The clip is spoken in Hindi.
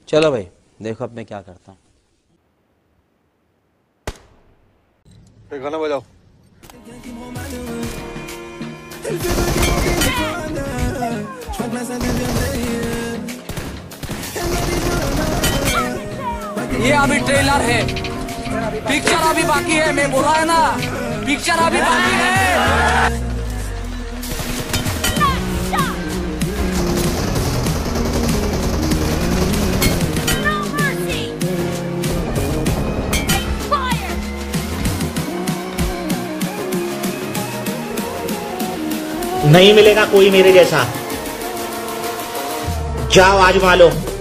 चलो भाई देखो अब मैं क्या करता हूँ। गाना बजाओ। ये अभी ट्रेलर है, पिक्चर अभी बाकी है। मैं बोला है ना, पिक्चर अभी बाकी है। नहीं मिलेगा कोई मेरे जैसा। जाओ आजमा लो।